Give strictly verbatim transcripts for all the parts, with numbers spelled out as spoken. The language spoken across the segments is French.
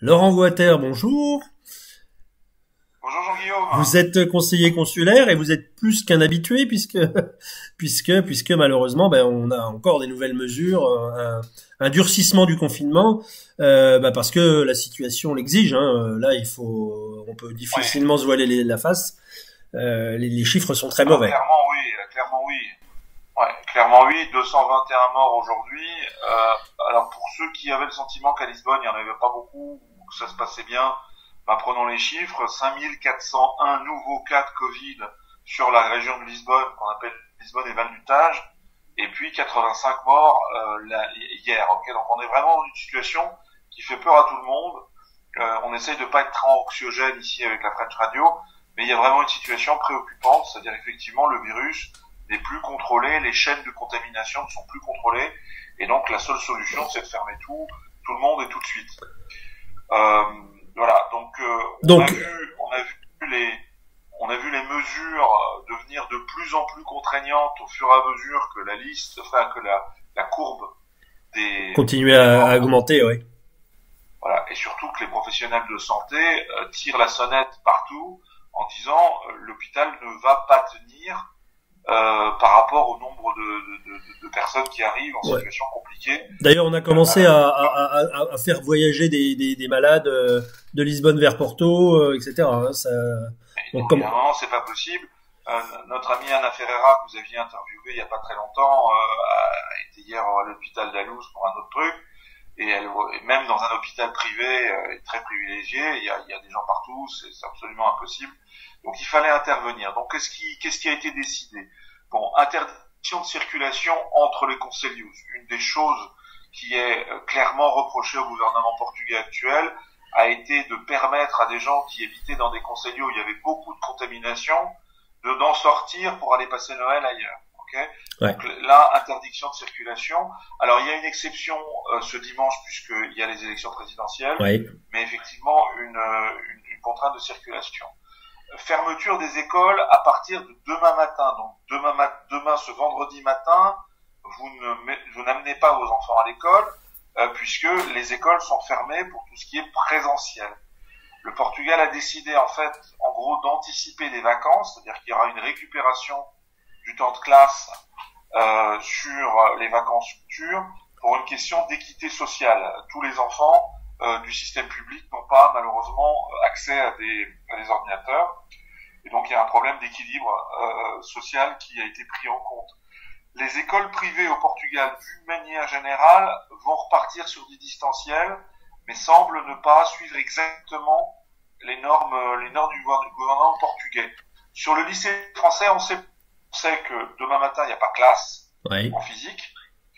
Laurent Guater, bonjour. Bonjour Jean-Guillaume. Vous êtes conseiller consulaire et vous êtes plus qu'un habitué puisque puisque puisque malheureusement ben on a encore des nouvelles mesures, un, un durcissement du confinement euh, ben parce que la situation l'exige. Hein. Là, il faut, on peut Oui. difficilement se voiler les- la face. Euh, les, les chiffres sont très Alors mauvais. clairement oui, euh, clairement oui. Ouais, clairement oui, deux cent vingt et un morts aujourd'hui. Euh, alors pour ceux qui avaient le sentiment qu'à Lisbonne il n'y en avait pas beaucoup, ou que ça se passait bien, ben, prenons les chiffres, cinq mille quatre cent un nouveaux cas de Covid sur la région de Lisbonne, qu'on appelle Lisbonne et Val du Tage, et puis quatre-vingt-cinq morts euh, là, hier. Okay, donc on est vraiment dans une situation qui fait peur à tout le monde. Euh, on essaye de pas être très anxiogène ici avec la French Radio, mais il y a vraiment une situation préoccupante, c'est-à-dire effectivement le virus n'est plus contrôlé, les chaînes de contamination ne sont plus contrôlées, et donc la seule solution c'est de fermer tout, tout le monde et tout de suite. Euh, voilà, donc euh, on a Donc vu, on a vu les, on a vu les mesures euh, devenir de plus en plus contraignantes au fur et à mesure que la liste, enfin que la, la courbe des, continuez des à, à morts. augmenter, oui. Voilà, et surtout que les professionnels de santé euh, tirent la sonnette partout en disant euh, l'hôpital ne va pas tenir euh, par rapport au nombre de, de, de, de personnes qui arrivent en Ouais. situation compliquée. D'ailleurs, on a commencé Euh, à, à, à, à faire voyager des, des, des malades euh, de Lisbonne vers Porto, euh, et cetera. Hein, ça, donc, il y comme, a un moment, c'est pas possible. Euh, notre ami Anna Ferreira, que vous aviez interviewé il y a pas très longtemps, euh, a été hier à l'hôpital d'Alouse pour un autre truc. Et, elle, et même dans un hôpital privé euh, très privilégié, il y a, il y a des gens partout, c'est, c'est absolument impossible. Donc il fallait intervenir. Donc qu'est-ce qui, qu'est-ce qui a été décidé? Bon, interdiction de circulation entre les concelhos. Une des choses qui est euh, clairement reprochée au gouvernement portugais actuel a été de permettre à des gens qui habitaient dans des concelhos où il y avait beaucoup de contamination de d'en sortir pour aller passer Noël ailleurs. Okay, ouais. donc là, interdiction de circulation. Alors il y a une exception euh, ce dimanche puisqu'il y a les élections présidentielles, Ouais. mais effectivement une, une, une contrainte de circulation. Fermeture des écoles à partir de demain matin. Donc demain, mat- demain ce vendredi matin, vous ne vous n'amenez pas vos enfants à l'école euh, puisque les écoles sont fermées pour tout ce qui est présentiel. Le Portugal a décidé en fait, en gros, d'anticiper les vacances, c'est-à-dire qu'il y aura une récupération du temps de classe euh, sur les vacances futures pour une question d'équité sociale. Tous les enfants euh, du système public n'ont pas malheureusement accès à des, à des ordinateurs et donc il y a un problème d'équilibre euh, social qui a été pris en compte. Les écoles privées au Portugal, d'une manière générale, vont repartir sur du distanciel, mais semblent ne pas suivre exactement les normes, les normes du gouvernement portugais. Sur le lycée français, on sait On sait que demain matin, il n'y a pas classe Ouais. en physique,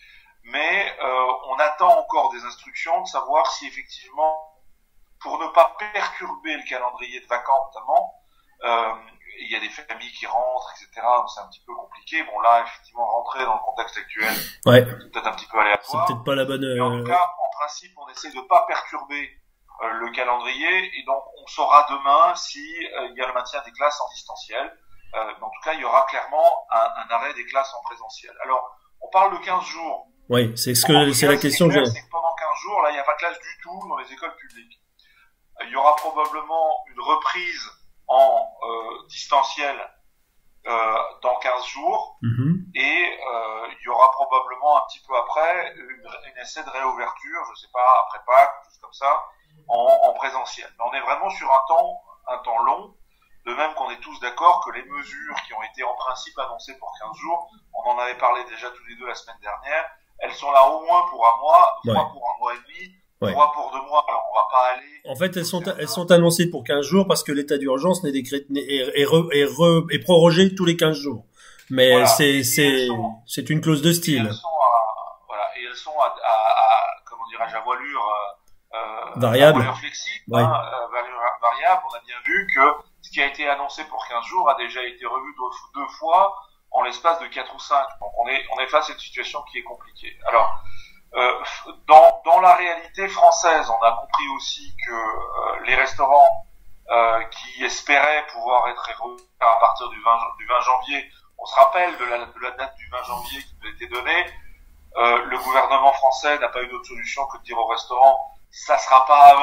mais euh, on attend encore des instructions de savoir si effectivement, pour ne pas perturber le calendrier de vacances notamment, euh, il y a des familles qui rentrent, et cetera. Donc c'est un petit peu compliqué. Bon là, effectivement, rentrer dans le contexte actuel, Ouais. c'est peut-être un petit peu C'est aléatoire, peut-être pas la bonne. mais en tout Euh... cas, en principe, on essaie de ne pas perturber euh, le calendrier, et donc on saura demain si euh, il y a le maintien des classes en distanciel. Euh, mais en tout cas, il y aura clairement un, un arrêt des classes en présentiel. Alors, on parle de quinze jours. Oui, c'est ce En que c'est la Portugal, ce qui est question que clair, j'ai. c'est que pendant quinze jours, là, il n'y a pas de classe du tout dans les écoles publiques. Euh, il y aura probablement une reprise en euh, distanciel euh, dans quinze jours, Mhm. et euh, il y aura probablement un petit peu après une, une essai de réouverture, je sais pas, après Pâques, tout comme ça, en, en présentiel. Mais on est vraiment sur un temps, un temps long. De même qu'on est tous d'accord que les mesures qui ont été en principe annoncées pour quinze jours, on en avait parlé déjà tous les deux la semaine dernière, elles sont là au moins pour un mois, Ouais. voire pour un mois et demi, Ouais. voire pour deux mois. Alors on va pas aller En fait, elles sont faire elles ça. sont annoncées pour quinze jours parce que l'état d'urgence n'est décrété n'est- est, est, re- est, re- est prorogé tous les quinze jours. Mais Voilà. c'est Et, et elles c'est sont, c'est une clause de et elles style sont à, voilà, et elles sont à, à, à comment dirais-je, à voilure, euh, euh, à variable. voilure flexible, Ouais. hein, euh, voilure variable. On a bien vu que ce qui a été annoncé pour quinze jours a déjà été revu deux, deux fois en l'espace de quatre ou cinq. Donc on est, on est face à une situation qui est compliquée. Alors, euh, dans, dans la réalité française, on a compris aussi que euh, les restaurants euh, qui espéraient pouvoir être réouverts à partir du vingt, du vingt janvier, on se rappelle de la, de la date du vingt janvier qui nous a été donnée, euh, le gouvernement français n'a pas eu d'autre solution que de dire aux restaurants, ça sera pas avant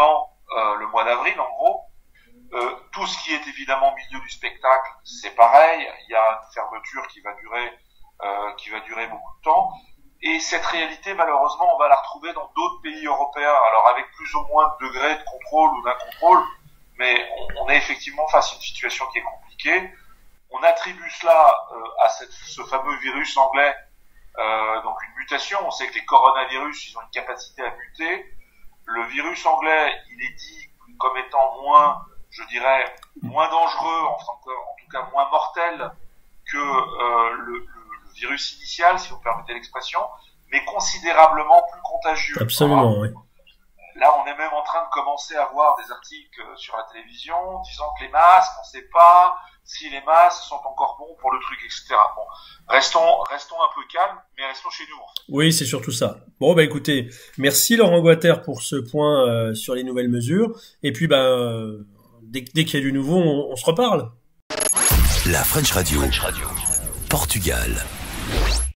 euh, le mois d'avril en gros. Euh, tout ce qui est évidemment milieu du spectacle, c'est pareil. Il y a une fermeture qui va durer, euh, qui va durer beaucoup de temps. Et cette réalité, malheureusement, on va la retrouver dans d'autres pays européens. Alors avec plus ou moins de degrés de contrôle ou d'incontrôle, mais on, on est effectivement face à une situation qui est compliquée. On attribue cela euh, à cette, ce fameux virus anglais, euh, donc une mutation. On sait que les coronavirus, ils ont une capacité à muter. Le virus anglais, il est dit comme étant moins, je dirais, moins dangereux, en, en tout cas moins mortel que euh, le, le, le virus initial, si vous permettez l'expression, mais considérablement plus contagieux. Absolument, oui. Là, on est même en train de commencer à voir des articles sur la télévision disant que les masques, on ne sait pas si les masques sont encore bons pour le truc, et cetera. Bon, restons, restons un peu calmes, mais restons chez nous. En fait. Oui, c'est surtout ça. Bon, bah écoutez, merci Laurent Goater pour ce point euh, sur les nouvelles mesures. Et puis, bah, euh, dès, dès qu'il y a du nouveau, on, on se reparle. La French Radio, French Radio. Portugal.